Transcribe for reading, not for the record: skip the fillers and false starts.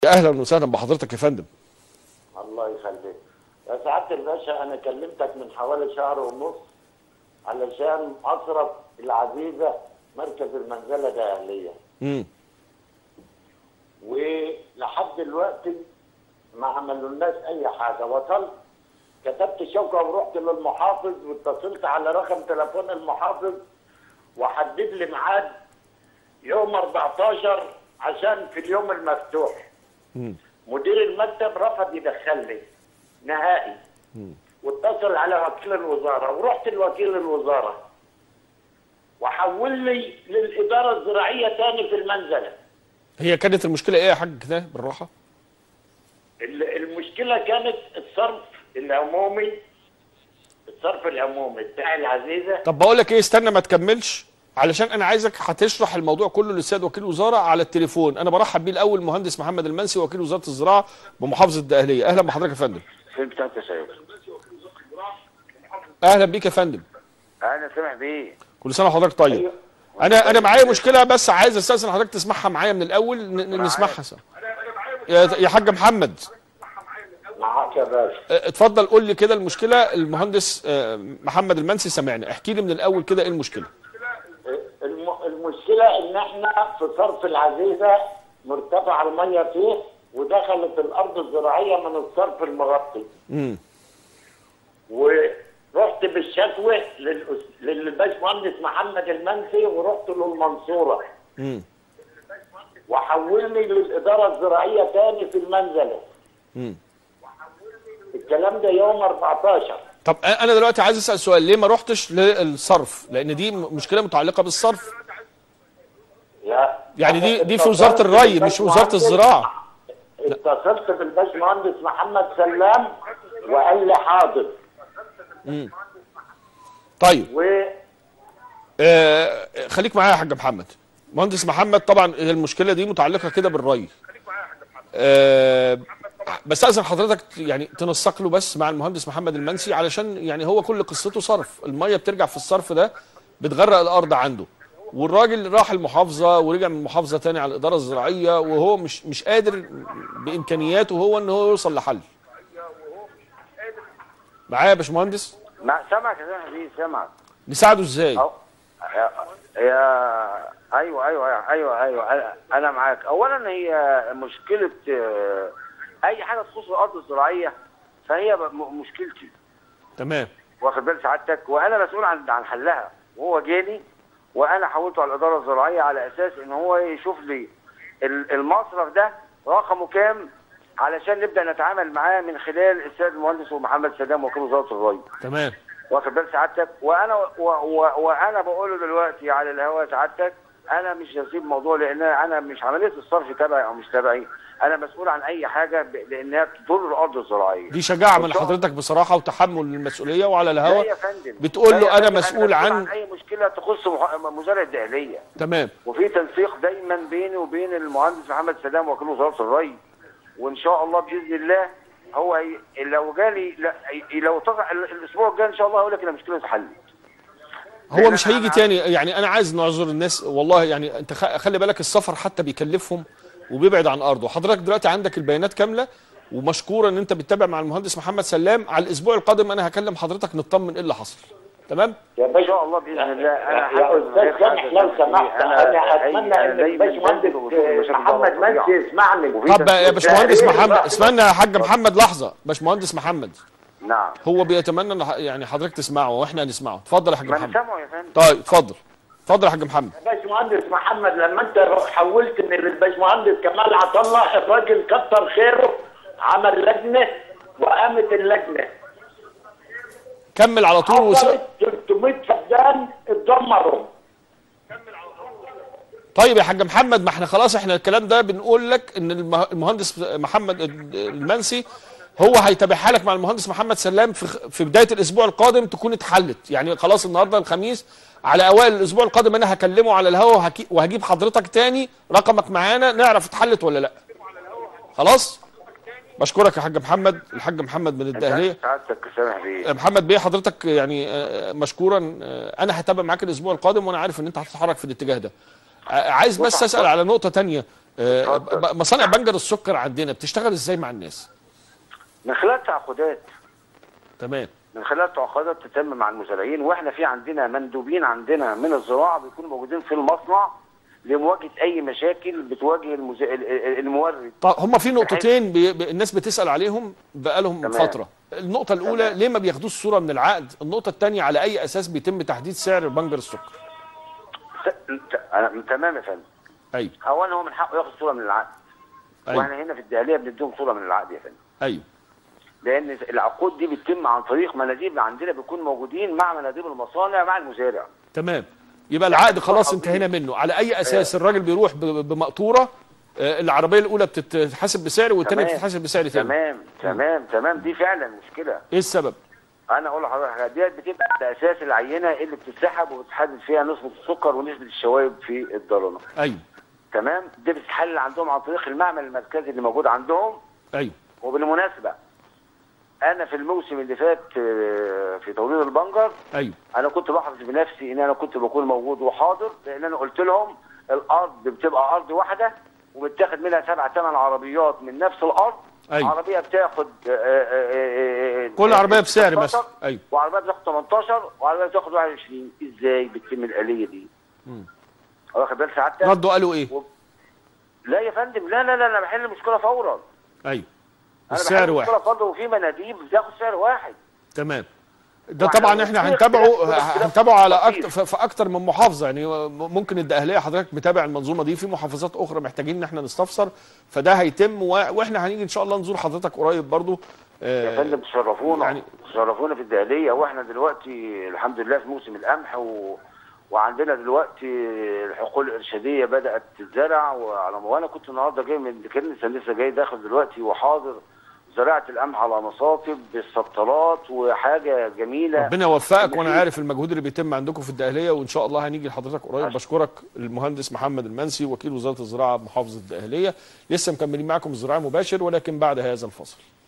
اهلا وسهلا بحضرتك يا فندم. الله يخليك يا سعاده الباشا، انا كلمتك من حوالي شهر ونص علشان اصرف العزيزه مركز المنزله ده اهليه. ولحد دلوقتي ما عملولناش اي حاجه. وصلت كتبت شكوى ورحت للمحافظ واتصلت على رقم تليفون المحافظ وحدد لي ميعاد يوم 14 عشان في اليوم المفتوح. مدير المكتب رفض يدخلني نهائي. واتصل على وكيل الوزاره ورحت لوكيل الوزاره وحول لي للاداره الزراعيه تاني في المنزله. هي كانت المشكله ايه يا حاج كده بالراحه؟ المشكله كانت الصرف العمومي بتاع العزيزه. طب بقول لك ايه، استنى ما تكملش علشان انا عايزك هتشرح الموضوع كله للسيد وكيل الوزاره على التليفون. انا برحب بيه الاول مهندس محمد المنسي وكيل وزاره الزراعه بمحافظه الدقهليه. اهلا بحضرتك يا فندم. فين بتاع التسعير؟ اهلا بيك يا فندم. انا سامح بيه. كل سنه وحضرتك طيب. انا معايا مشكله بس عايز استاذن حضرتك تسمعها معايا من الاول نسمعها سوا. يا حاج محمد. معاك يا باشا. اتفضل قول لي كده المشكله. المهندس محمد المنسي سامعني، احكي لي من الاول كده ايه المشكله. المشكله ان احنا في صرف العزيزه مرتفع الميه فيه ودخلت الارض الزراعيه من الصرف المغطي. ورحت بالشكوى للباشمهندس محمد المنسي ورحت له المنصوره. وحولني للاداره الزراعيه تاني في المنزله. الكلام ده يوم 14. طب انا دلوقتي عايز اسال سؤال، ليه ما رحتش للصرف؟ لان دي مشكله متعلقه بالصرف. يعني دي في وزاره الري مش وزاره الزراعه. اتصلت بالباشمهندس محمد سلام وقال لي حاضر. طيب خليك معايا يا حاج محمد. مهندس محمد، طبعا المشكله دي متعلقه كده بالري. بس استاذن حضرتك يعني تنسق له بس مع المهندس محمد المنسي علشان يعني هو كل قصته صرف، الميه بترجع في الصرف ده بتغرق الارض عنده، والراجل راح المحافظه ورجع من المحافظه تاني على الاداره الزراعيه وهو مش قادر بامكانياته هو ان هو يوصل لحل. معايا يا باشمهندس؟ سامعك يا حبيبي سامعك. نساعده ازاي؟ ايوه انا معاك. اولا هي مشكله اي حاجه تخص الارض الزراعيه فهي مشكلتي. تمام. واخد بال سعادتك، وانا مسؤول عن حلها، وهو جالي وانا حولته على الاداره الزراعيه على اساس ان هو يشوف لي المصرف ده رقمه كام علشان نبدا نتعامل معاه من خلال السيد المهندس محمد سلام وكيل وزاره الري. تمام. واخد بال سعادتك، وانا بقول له دلوقتي على الهواء سعادتك انا مش هسيب موضوع، لان انا مش عمليه الصرف تبعي او مش تبعي، انا مسؤول عن اي حاجه لانها تضر الارض الزراعيه. دي شجاعه من حضرتك بصراحه وتحمل المسؤوليه، وعلى الهواء بتقول له انا مسؤول عن اي مشكله تخص مزارع الدقهليه. تمام. وفي تنسيق دايما بيني وبين المهندس محمد سلام وكيل وزاره الري، وان شاء الله باذن الله هو لو جالي لو طلع الاسبوع الجاي ان شاء الله هقول لك ان المشكله اتحلت. هو مش هيجي تاني. يعني انا عايز نعذر الناس والله. يعني انت خلي بالك السفر حتى بيكلفهم وبيبعد عن ارضه. حضرتك دلوقتي عندك البيانات كامله ومشكوره ان انت بتتابع مع المهندس محمد سلام. على الاسبوع القادم انا هكلم حضرتك نطمن ايه اللي حصل. تمام؟ يا باشا ان شاء الله باذن الله. يا استاذ سامح لو سمحت انا اتمنى ان الباشمهندس محمد منسي يسمعني. طب يا باشمهندس محمد اسمعنا يا حاج محمد لحظه. باشمهندس محمد نعم هو بيتمنى ان يعني حضرتك تسمعه واحنا هنسمعه. اتفضل يا حاج محمد. سامعه يا فندم. طيب اتفضل يا حاج محمد. يا باشمهندس محمد، لما انت حولت من الباشمهندس كمال عطله الراجل كتر خيره عمل لجنه وقامت اللجنه. كمل على طول. 300 فدان اتدمروا. طيب يا حاج محمد، ما احنا خلاص احنا الكلام ده بنقول لك ان المهندس محمد المنسي هو هيتابعها لك مع المهندس محمد سلام في بدايه الاسبوع القادم تكون اتحلت. يعني خلاص النهارده الخميس، على اوائل الاسبوع القادم انا هكلمه على الهواء وهجيب حضرتك تاني رقمك معانا نعرف اتحلت ولا لا. خلاص؟ بشكرك يا حاج محمد. الحاج محمد من الدقهليه. محمد بيه حضرتك يعني مشكورا. انا هتابع معاك الاسبوع القادم وانا عارف ان انت هتتحرك في الاتجاه ده. عايز بس اسال على نقطه ثانيه. مصانع بنجر السكر عندنا بتشتغل ازاي مع الناس؟ من خلال تعاقدات. تمام. من خلال تعاقدات تتم مع المزارعين، واحنا في عندنا مندوبين عندنا من الزراعه بيكونوا موجودين في المصنع لمواجهه اي مشاكل بتواجه المورد. طب هم في نقطتين الناس بتسال عليهم بقالهم تمام. فتره. النقطه الاولى تمام. ليه ما بياخدوش صوره من العقد؟ النقطه الثانيه على اي اساس بيتم تحديد سعر بنجر السكر؟ تمام يا فندم. ايوه. اولا هو من حقه ياخد صوره من العقد. أيوة. واحنا هنا في الدهليه بنديهم صوره من العقد يا فندم. ايوه. لان العقود دي بتتم عن طريق مناديب عندنا بيكون موجودين مع مناديب المصانع مع المزارع. تمام. يبقى العقد خلاص انتهينا منه. على اي اساس الراجل بيروح بمقطوره العربيه الاولى بتتحاسب بسعر والثانيه بتتحاسب بسعر ثاني؟ تمام دي فعلا مشكله. ايه السبب؟ انا اقول لحضرتك ديت بتبقى على اساس العينه اللي بتتسحب وبتحدد فيها نسبه السكر ونسبه الشوائب في الضرنه. ايوه. تمام. دي بتتحلل عندهم عن طريق المعمل المركزي اللي موجود عندهم. ايوه. وبالمناسبه انا في الموسم اللي فات في توليد البنجر، ايوه، انا كنت بحرص بنفسي ان انا كنت بكون موجود وحاضر، لان انا قلت لهم الارض بتبقى ارض واحده وبتاخد منها 7 8 عربيات من نفس الارض. أيوة. عربيه بتاخد كل عربيه بسعر مثلا. ايوه. وعربيه بتاخد 18 وعربيه بتاخد 21. ازاي بتتم الاليه دي؟ واخد بال سعادتك؟ ردوا قالوا ايه؟ لا يا فندم، لا انا بحل المشكله فورا. ايوه. انا السعر بحل واحد. المشكله فورا وفي مناديب بتاخد سعر واحد. تمام. ده طبعا احنا هنتابعه على في اكتر من محافظه، يعني ممكن الدقهليه حضرتك متابع المنظومه دي، في محافظات اخرى محتاجين ان احنا نستفسر، فده هيتم واحنا هنيجي ان شاء الله نزور حضرتك قريب برضو. يا فندم تشرفونا يعني تشرفونا في الدقهليه، واحنا دلوقتي الحمد لله في موسم القمح وعندنا دلوقتي الحقول الارشاديه بدات تتزرع، وانا كنت النهارده جاي من كنيسه، لسه جاي داخل دلوقتي وحاضر زراعه القمح على مصاطب بالسطرات وحاجه جميله. ربنا يوفقك، وانا عارف المجهود اللي بيتم عندكم في الدقهليه، وان شاء الله هنيجي لحضرتك قريب. بشكرك المهندس محمد المنسي وكيل وزاره الزراعه بمحافظه الدقهليه. لسه مكملين معكم الزراعه مباشر ولكن بعد هذا الفصل.